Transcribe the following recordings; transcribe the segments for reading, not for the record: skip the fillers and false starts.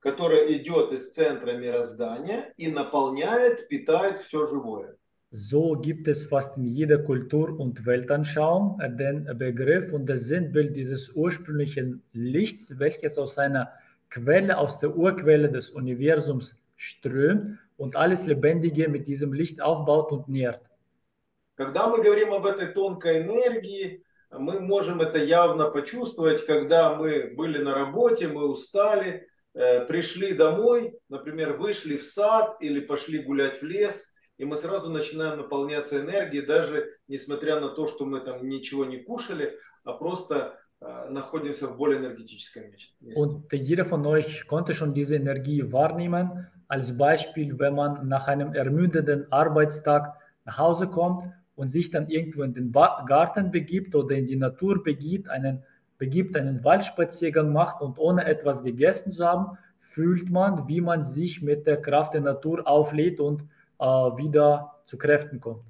которая идет из центра мироздания и наполняет, питает все живое. So gibt es fast in jeder Kultur und Weltanschauung den Begriff und das Sinnbild dieses ursprünglichen Lichts, welches aus einer Quelle, aus der Urquelle des Universums strömt und alles Lebendige mit diesem Licht aufbaut und nährt. Когда мы говорим об этой тонкой энергии, мы можем это явно почувствовать, когда мы были на работе, мы устали, пришли домой, например, вышли в сад или пошли гулять в лес, и мы сразу начинаем наполняться энергией, даже несмотря на то, что мы там ничего не кушали, а просто находимся в более энергетическом месте. Und jeder von euch konnte schon diese Energie wahrnehmen. Als Beispiel, wenn man nach einem ermüdenden Arbeitstag nach Hause kommt und sich dann irgendwo in den Garten begibt oder in die Natur begibt, einen Waldspaziergang macht und ohne etwas gegessen zu haben, fühlt man, wie man sich mit der Kraft der Natur auflädt und wieder zu Kräften kommt.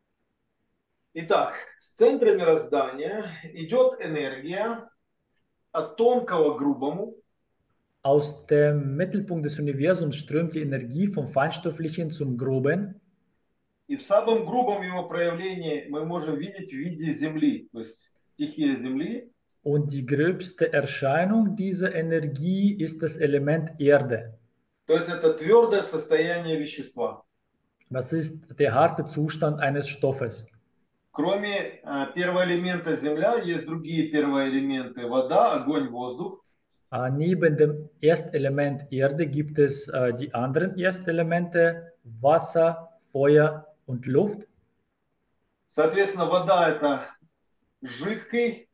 Итак, с центра мироздания идет энергия от тонкого к грубому. Aus dem Mittelpunkt des Universums strömt die Energie vom Feinstofflichen zum Groben. И в самом грубом его проявлении мы можем видеть в виде Земли, то есть стихия Земли. Und die gröbste Erscheinung dieser Energie ist das Element Erde. То есть это твердое состояние вещества. Das ist der harte Zustand eines Stoffes. Кроме первого элемента Земля, есть другие первые элементы: вода, огонь, воздух. Neben dem Erstelement Erde gibt es die anderen Erstelemente Wasser, Feuer und Luft. Соответственно, вода это жидкое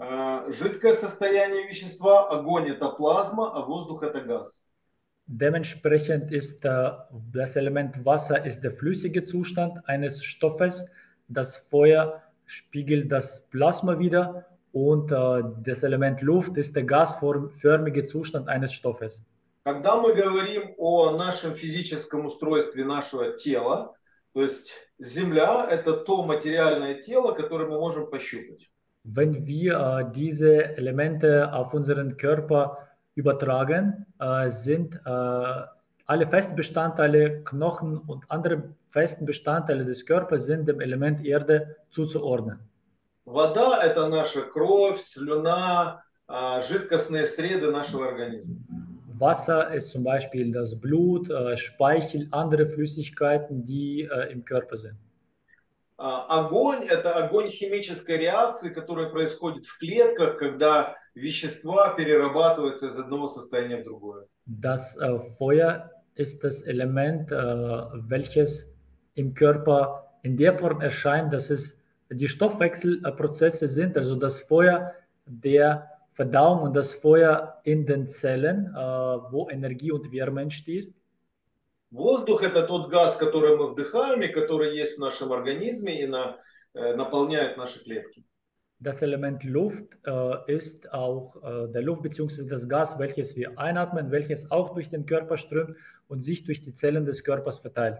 состояние вещества, огонь это плазма, а воздух это газ. Dementsprechend ist das Element Wasser ist der flüssige Zustand eines Stoffes, das Feuer spiegelt das Plasma wider und das Element Luft ist der gasförmige Zustand eines Stoffes. Когда мы говорим о нашем физическом устройстве нашего тела, то есть Земля это то материальное тело, которое мы можем пощупать. Wenn wir diese Elemente auf unseren Körper übertragen, sind alle festen Bestandteile, Knochen und andere festen Bestandteile des Körpers sind dem Element Erde zuzuordnen. Вода это наша кровь, слюна, жидкостные среды нашего организма. Wasser ist zum Beispiel das Blut, Speichel, andere Flüssigkeiten, die im Körper sind. Огонь это огонь химической реакции, которая происходит в клетках, когда вещества перерабатываются из одного состояния в другое. Das Feuer ist das Element, welches im Körper in der Form erscheint, dass es die Stoffwechselprozesse sind, also das Feuer der Verdauung und das Feuer in den Zellen, wo Energie und Wärme entsteht. Воздух это тот газ, который мы вдыхаем и который есть в нашем организме и наполняет наши клетки. Das Element Luft ist auch der Luft bzw. das Gas, welches wir einatmen, welches auch durch den Körper strömt und sich durch die Zellen des Körpers verteilt.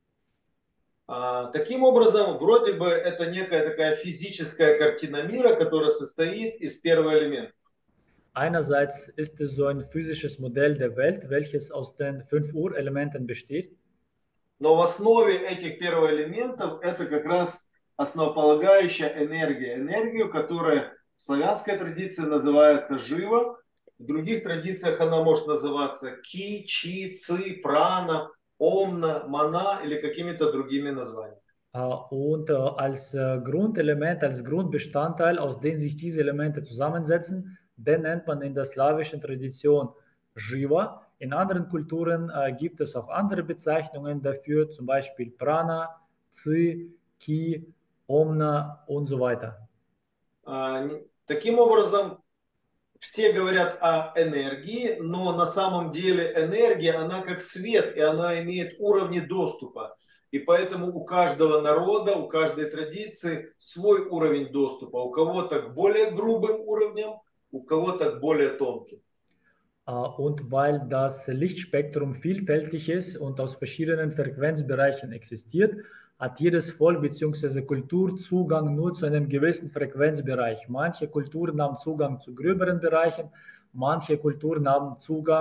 Таким образом, вроде бы это некая такая физическая картина мира, которая состоит из первого элемента. Einerseits ist es so ein physisches Modell der Welt, welches aus den 5 Urelementen besteht. Но в основе этих первых элементов это как раз основополагающая энергия. Энергию, которая в славянской традиции называется жива. В других традициях она может называться ки, чи, ци, прана, омна, мана или какими-то другими названиями. Und als Grundelement, als Grundbestandteil, aus dem sich diese Elemente zusammensetzen, den nennt man in der slawischen Tradition Shiva. In anderen Kulturen gibt es auch andere Bezeichnungen dafür, zum Beispiel Prana, Tsi, Ki, Omna und so weiter. Таким образом, все говорят о энергии, но на самом деле энергия, она как свет, и она имеет уровни доступа. И поэтому у каждого народа, у каждой традиции свой уровень доступа. У кого-то к более грубым уровням, у кого-то к более тонким. Und weil das Lichtspektrum vielfältig ist und aus verschiedenen Frequenzbereichen existiert, hat jedes Volk bzw. Kultur Zugang nur zu einem gewissen Frequenzbereich. Manche Kulturen haben Zugang zu gröberen Bereichen, manche Kulturen haben Zugang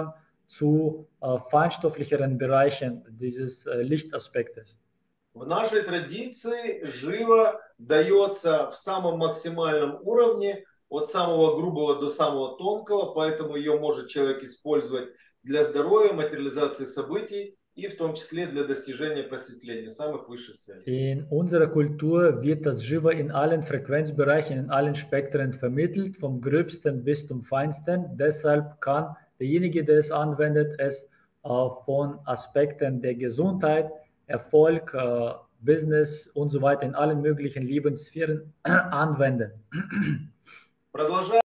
zu feinstofflicheren Bereichen dieses Lichtaspektes. В нашей традиции живо дается в самом максимальном уровне, от самого грубого до самого тонкого, поэтому ее может человек использовать для здоровья, материализации событий и в том числе для достижения просветления, самых высших целей. In unserer Kultur wird das Jiva in allen Frequenzbereichen, in allen Spektren vermittelt, vom gröbsten bis zum feinsten. Deshalb kann derjenige, der es anwendet, es von Aspekten der Gesundheit, Erfolg, Business und so weiter in allen möglichen Lebenssphären anwenden. Продолжая